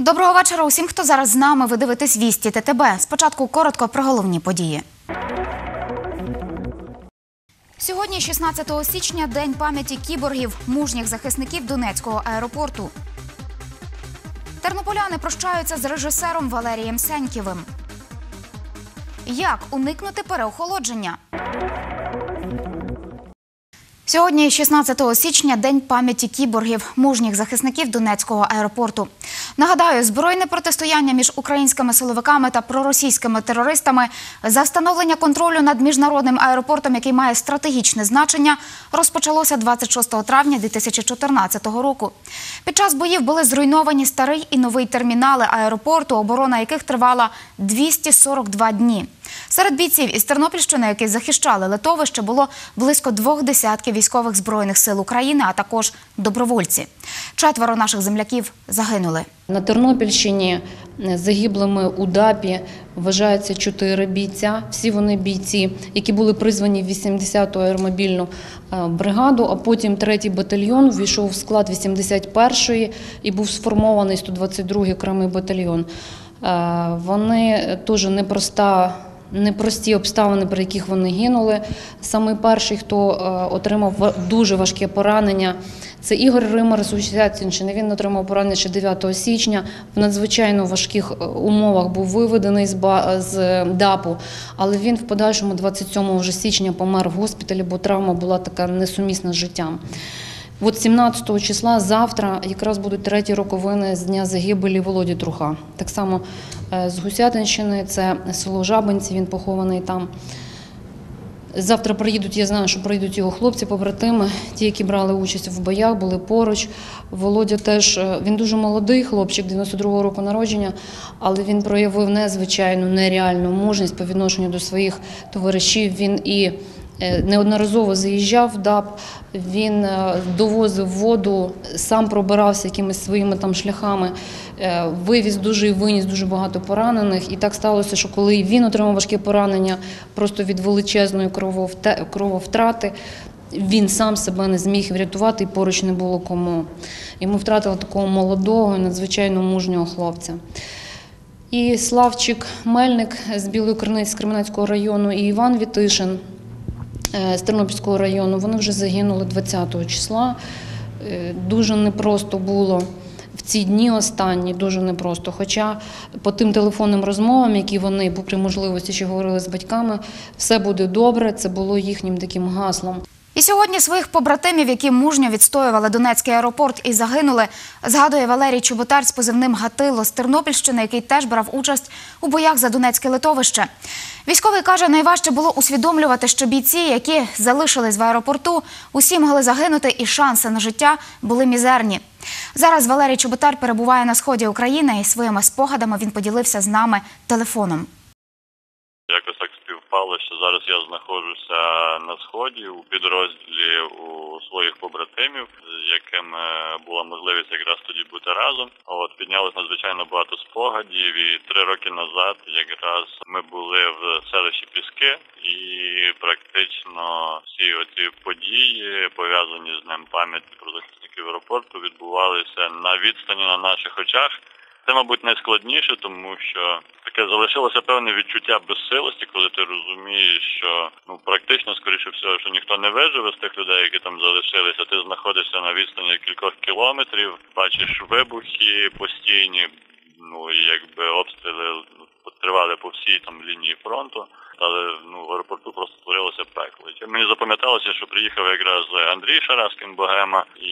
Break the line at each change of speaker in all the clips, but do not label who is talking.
Доброго вечора усім, хто зараз з нами. Ви дивитесь «Вісті ТТБ». Спочатку коротко про головні події. Сьогодні, 16 січня, День пам'яті кіборгів, мужніх захисників Донецького аеропорту. Тернополяни прощаються з режисером Валерієм Сеньківим. Як уникнути переохолодження? Сьогодні, 16 січня, День пам'яті кіборгів, мужніх захисників Донецького аеропорту. Нагадаю, збройне протистояння між українськими силовиками та проросійськими терористами за встановлення контролю над міжнародним аеропортом, який має стратегічне значення, розпочалося 26 травня 2014 року. Під час боїв були зруйновані старий і новий термінали аеропорту, оборона яких тривала 242 дні. Серед бійців із Тернопільщини, які захищали литовище, було близько 20 військових Збройних сил України, а також добровольці. 4 наших земляків загинули.
На Тернопільщині загиблими у ДАПі вважаються 4 бійця. Всі вони бійці, які були призвані в 80-ту аеромобільну бригаду, а потім 3-й батальйон ввійшов в склад 81-ї і був сформований 122-й окремий батальйон. Вони теж непрості обставини, при яких вони гинули. Самий перший, хто отримав дуже важке поранення, це Ігор Римар з Гусятинщини. Він отримав поранення ще 9 січня. В надзвичайно важких умовах був виведений з ДАПу, але він в подальшому 27 січня помер в госпіталі, бо травма була така несумісна з життям. От 17 числа, завтра, якраз будуть 3-ті роковини з дня загибелі Володі Труха. Так само з Гусятинщини, це село Жабинці, він похований там. Завтра приїдуть, я знаю, що приїдуть його хлопці-побратими, ті, які брали участь в боях, були поруч. Володя теж, він дуже молодий хлопчик, 92-го року народження, але він проявив незвичайну, нереальну мужність по відношенню до своїх товаришів. Він і неодноразово заїжджав в ДАП, він довозив воду, сам пробирався якимись своїми там шляхами, вивіз дуже і виніс дуже багато поранених. І так сталося, що коли він отримав важке поранення просто від величезної крововтрати, він сам себе не зміг врятувати і поруч не було кому. І ми втратили такого молодого і надзвичайно мужнього хлопця. І Славчик Мельник з Білої Криниці, з Кременецького району, і Іван Вітишин з Тернопільського району, вони вже загинули 20 числа. Дуже непросто було в ці дні останні, дуже непросто. Хоча по тим телефонним розмовам, які вони, попри можливості, ще говорили з батьками, все буде добре, це було їхнім таким гаслом.
І сьогодні своїх побратимів, які мужньо відстоювали Донецький аеропорт і загинули, згадує Валерій Чоботар з позивним «Гатило» з Тернопільщини, який теж брав участь у боях за Донецьке литовище. Військовий каже, найважче було усвідомлювати, що бійці, які залишились в аеропорту, усі могли загинути і шанси на життя були мізерні. Зараз Валерій Чоботар перебуває на сході України і своїми спогадами він поділився з нами телефоном.
Якось так співпало, що зараз я знаходжуся на Сході у підрозділі у своїх побратимів, з якими була можливість якраз тоді бути разом. Піднялось надзвичайно багато спогадів, і 3 роки назад якраз ми були в селищі Піски, і практично всі оці події, пов'язані з Днем пам'яті про захисників аеропорту, відбувалися на відстані на наших очах. Це, мабуть, найскладніше, тому що таке залишилося певне відчуття безсилості, коли ти розумієш, що практично, скоріше всього, що ніхто не виживе з тих людей, які там залишилися. Ти знаходишся на відстані кількох кілометрів, бачиш вибухи постійні, і якби обстріли тривали по всій там лінії фронту. Але в аеропорту просто створилося пекло. Мені запам'яталося, що приїхав якраз Андрій Шараскін, Богема, і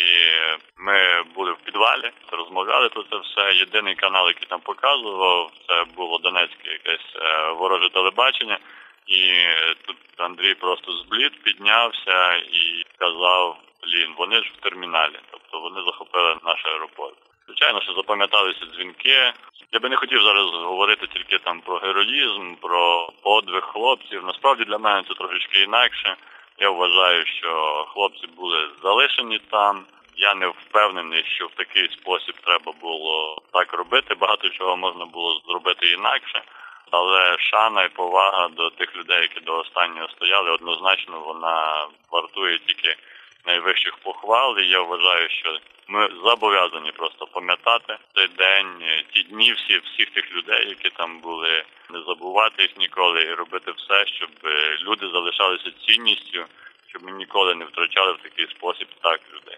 ми були в підвалі, розмовляли про це все. Єдиний канал, який там показував, це було донецьке якесь вороже телебачення. І тут Андрій просто зблід, піднявся і сказав, вони ж в терміналі, тобто вони захопили наш аеропорт. Звичайно, що запам'яталися дзвінки. Я би не хотів зараз говорити тільки там про героїзм, про подвиг хлопців. Насправді для мене це трошечки інакше. Я вважаю, що хлопці були залишені там. Я не впевнений, що в такий спосіб треба було так робити. Багато чого можна було зробити інакше. Але шана і повага до тих людей, які до останнього стояли, однозначно вона вартує тільки найвищих похвал. І я вважаю, що Ми зобов'язані просто пам'ятати цей день, ті дні, всіх тих людей, які там були, не забувати їх ніколи і робити все, щоб люди залишалися цінністю, щоб ми ніколи не втрачали в такий спосіб так людей.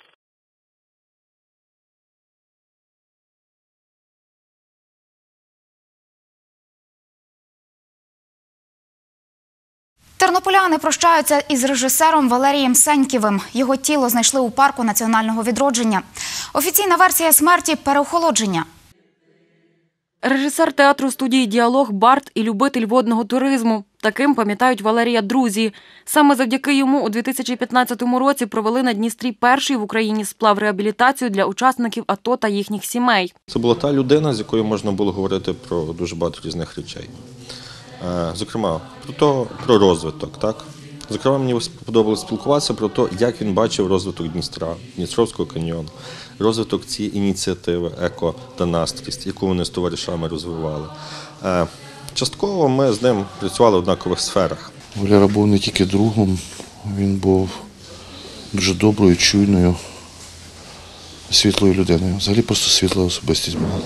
Тернополяни прощаються із режисером Валерієм Сеньківим. Його тіло знайшли у парку національного відродження. Офіційна версія смерті – переохолодження.
Режисер театру студії «Діалог» Барт і любитель водного туризму. Таким пам'ятають Валерія друзі. Саме завдяки йому у 2015 році провели на Дністрі перший в Україні сплав-реабілітацію для учасників АТО та їхніх сімей.
Це була та людина, з якою можна було говорити про дуже багато різних речей. Зокрема, про розвиток. Так? Зокрема, мені сподобалося спілкуватися про те, як він бачив розвиток Дністра, Дністровського каньйону, розвиток цієї ініціативи «Еко та настрість», яку вони з товаришами розвивали. Частково ми з ним працювали в однакових сферах.
Валера був не тільки другом, він був дуже доброю, чуйною, світлою людиною. Взагалі просто світла особистість була.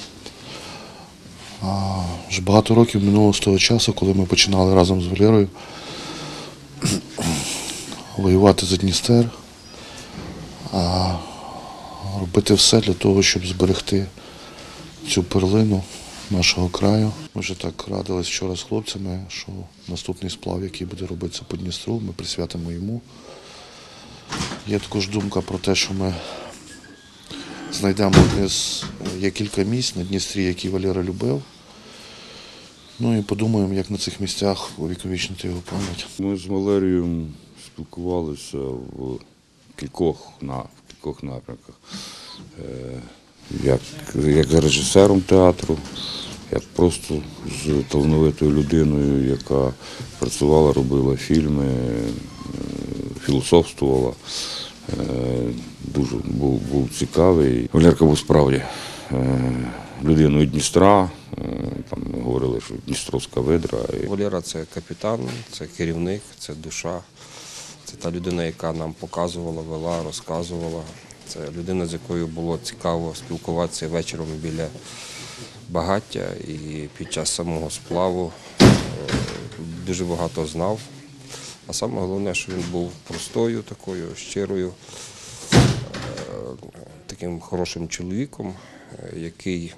Вже багато років минуло з того часу, коли ми починали разом з Валерою воювати за Дністер, робити все для того, щоб зберегти цю перлину нашого краю. Ми вже так радились вчора з хлопцями, що наступний сплав, який буде робитися по Дністру, ми присвятимо йому. Є також думка про те, що ми знайдемо є кілька місць на Дністрі, які Валера любив. Ну і подумаємо, як на цих місцях увіковічнити його пам'ять.
Ми з Валерієм спілкувалися в кількох напрямках. Як з режисером театру, як просто з талановитою людиною, яка працювала, робила фільми, філософствувала. Дуже був цікавий. Валерка був справді людиною Дністра. Там говорили, що Дністровська видра.
Валера – це капітан, це керівник, це душа. Це та людина, яка нам показувала, вела, розказувала. Це людина, з якою було цікаво спілкуватися вечором біля багаття. І під час самого сплаву дуже багато знав. А саме головне, що він був простою, такою щирою, таким хорошим чоловіком, який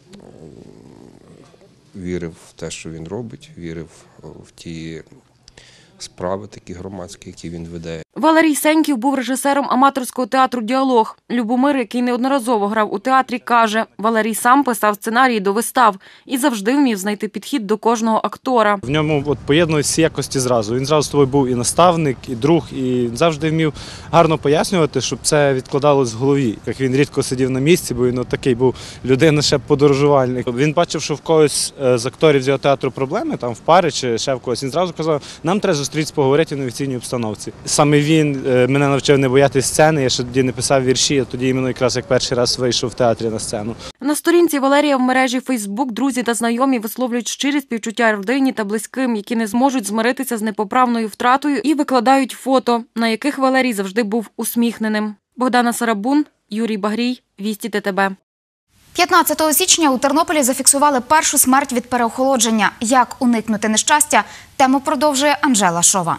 вірив в те, що він робить, вірив в ті справи такі громадські, які він веде.
Валерій Сеньків був режисером аматорського театру «Діалог». Любомир, який неодноразово грав у театрі, каже, Валерій сам писав сценарії до вистав і завжди вмів знайти підхід до кожного актора.
В ньому поєднуються всі якості зразу. Він зразу з тобою був і наставник, і друг, і завжди вмів гарно пояснювати, щоб це відкладалось в голові. Як він рідко сидів на місці, бо він такий був людина ще подорожувальник. Він бачив, що в когось з акторів з його театру проблеми, там в парі чи ще в когось. Він зразу казав, нам треба зустрітися, поговорити в офіційній обстановці. Саме він мене навчив не боятися сцени, я ще тоді не писав вірші, а тоді іменно якраз як перший раз вийшов в театрі на сцену.
На сторінці Валерія в мережі Фейсбук друзі та знайомі висловлюють щирі співчуття родині та близьким, які не зможуть змиритися з непоправною втратою і викладають фото, на яких Валерій завжди був усміхненим. Богдана Сарабун, Юрій Багрій, Вісті ТТБ.
15 січня у Тернополі зафіксували першу смерть від переохолодження. Як уникнути нещастя? Тему продовжує Анжела Шова.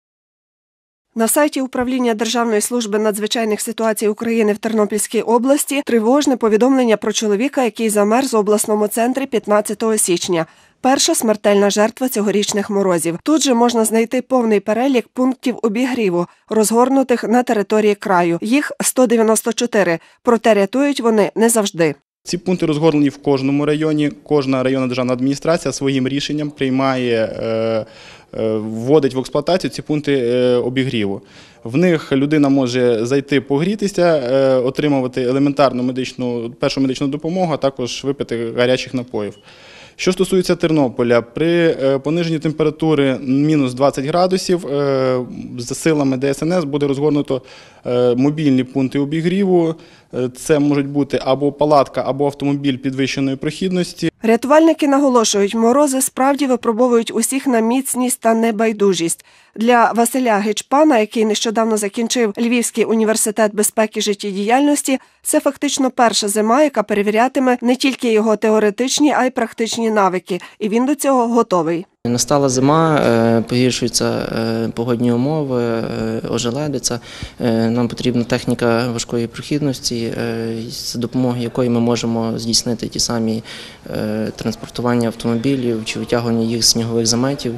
На сайті Управління Державної служби надзвичайних ситуацій України в Тернопільській області тривожне повідомлення про чоловіка, який замерз в обласному центрі 15 січня. Перша смертельна жертва цьогорічних морозів. Тут же можна знайти повний перелік пунктів обігріву, розгорнутих на території краю. Їх 194, проте рятують вони не завжди.
Ці пункти розгорнені в кожному районі. Кожна районна державна адміністрація своїм рішенням приймає, вводить в експлуатацію ці пункти обігріву. В них людина може зайти погрітися, отримувати елементарну першу медичну допомогу, а також випити гарячих напоїв. Що стосується Тернополя, при пониженні температури мінус 20 градусів за силами ДСНС буде розгорнуто мобільні пункти обігріву. Це можуть бути або палатка, або автомобіль підвищеної прохідності.
Рятувальники наголошують, морози справді випробовують усіх на міцність та небайдужість. Для Василя Гичпана, який нещодавно закінчив Львівський університет безпеки життєдіяльності, це фактично перша зима, яка перевірятиме не тільки його теоретичні, а й практичні навики, і він до цього готовий.
Настала зима, погіршуються погодні умови, ожеледиця. Нам потрібна техніка важкої прохідності, за допомогою якої ми можемо здійснити ті самі транспортування автомобілів чи витягування їх з снігових заметів.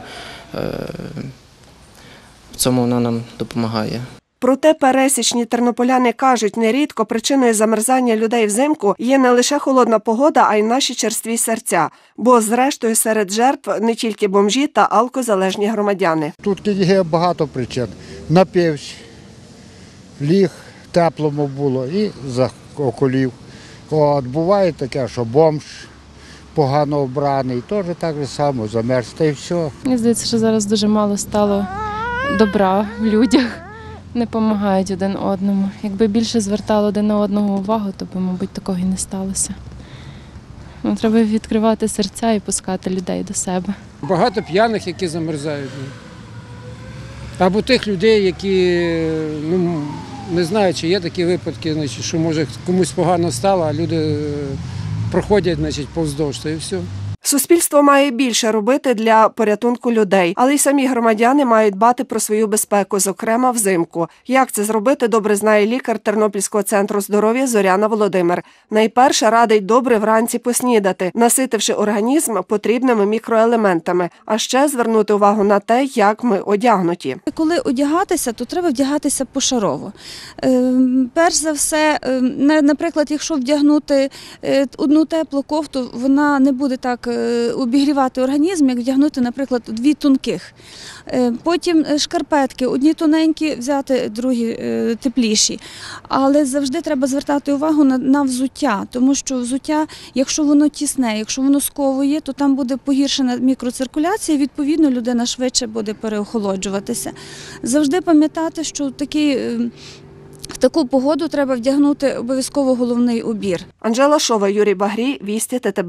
В цьому вона нам допомагає.
Проте пересічні тернополяни кажуть, нерідко причиною замерзання людей взимку є не лише холодна погода, а й наші черстві серця. Бо, зрештою, серед жертв не тільки бомжі та алкозалежні громадяни.
Тут є багато причин. Напився, ліг, теплому було і заколів. От буває таке, що бомж погано обраний, теж так само замерз, та й все.
Мені здається, що зараз дуже мало стало добра в людях. Не допомагають один одному. Якби більше звертали один на одного увагу, то б, мабуть, такого і не сталося. Треба відкривати серця і пускати людей до себе.
Багато п'яних, які замерзають. Або тих людей, які, не знаю, чи є такі випадки, що може комусь погано стало, а люди проходять повздовж, то і все.
Суспільство має більше робити для порятунку людей, але й самі громадяни мають дбати про свою безпеку, зокрема взимку. Як це зробити, добре знає лікар Тернопільського центру здоров'я Зоряна Володимир. Найперше радить добре вранці поснідати, наситивши організм потрібними мікроелементами, а ще звернути увагу на те, як ми одягнуті.
Коли одягатися, то треба вдягатися пошарово. Перш за все, наприклад, якщо вдягнути одну теплу кофту, вона не буде так обігрівати організм, як вдягнути, наприклад, дві тонких. Потім шкарпетки, одні тоненькі взяти, другі тепліші. Але завжди треба звертати увагу на взуття, тому що взуття, якщо воно тісне, якщо воно сковує, то там буде погіршена мікроциркуляція, відповідно людина швидше буде переохолоджуватися. Завжди пам'ятати, що в таку погоду треба вдягнути обов'язково головний убір.
Анжела Шова, Юрій Багрій, Вісті ТТБ.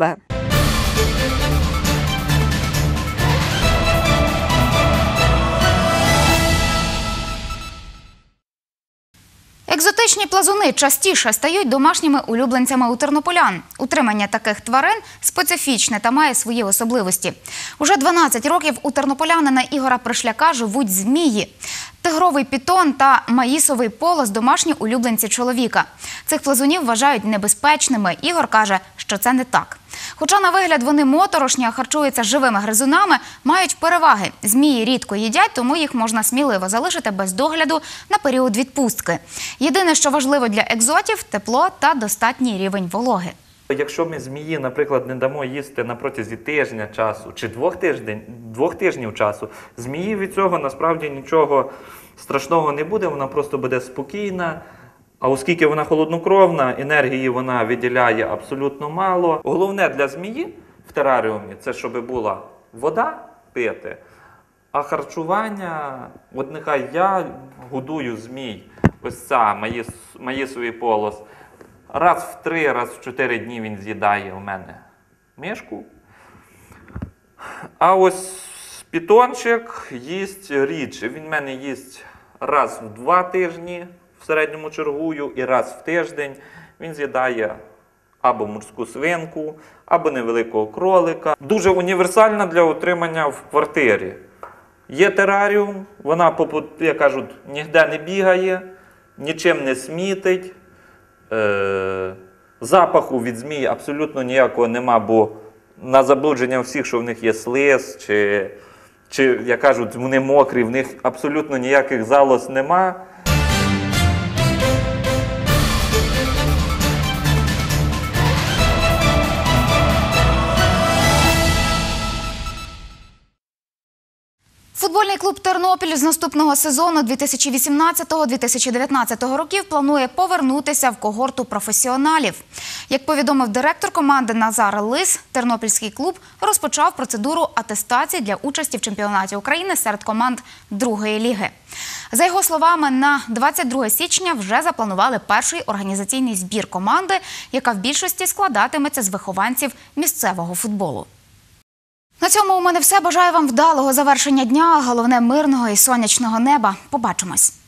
Екзотичні плазуни частіше стають домашніми улюбленцями у тернополян. Утримання таких тварин специфічне та має свої особливості. Уже 12 років у тернополянина Ігора Пришляка живуть змії. Тигровий пітон та маїсовий полос – домашні улюбленці чоловіка. Цих плазунів вважають небезпечними. Ігор каже, що це не так. Хоча на вигляд вони моторошні, а харчуються живими гризунами, мають переваги. Змії рідко їдять, тому їх можна сміливо залишити без догляду на період відпустки. Єдине, що важливо для екзотів – тепло та достатній рівень вологи.
Якщо ми змії, наприклад, не дамо їсти на протязі тижня часу чи двох тижнів часу, змії від цього насправді нічого страшного не буде, вона просто буде спокійна. А оскільки вона холоднокровна, енергії вона виділяє абсолютно мало. Головне для змії в тераріумі – це щоб була вода пити, а харчування, от нехай я годую змій, ось ця маїсовий полос, раз в 3, раз в 4 дні він з'їдає у мене мишку. А ось пітончик їсть рідше. Він в мене їсть раз в 2 тижні, в середньому чергую, і раз в тиждень. Він з'їдає або морську свинку, або невеликого кролика. Дуже універсальна для утримання в квартирі. Є тераріум, вона, як кажуть, ніде не бігає, нічим не смітить. Запаху від змії абсолютно ніякого нема, бо на заблудження всіх, що в них є слиз, чи як кажуть, вони мокрі, в них абсолютно ніяких залоз нема.
Футбольний клуб «Тернопіль» з наступного сезону 2018-2019 років планує повернутися в когорту професіоналів. Як повідомив директор команди Назар Лис, тернопільський клуб розпочав процедуру атестації для участі в чемпіонаті України серед команд другої ліги. За його словами, на 22 січня вже запланували перший організаційний збір команди, яка в більшості складатиметься з вихованців місцевого футболу. На цьому у мене все. Бажаю вам вдалого завершення дня, головне мирного і сонячного неба. Побачимось.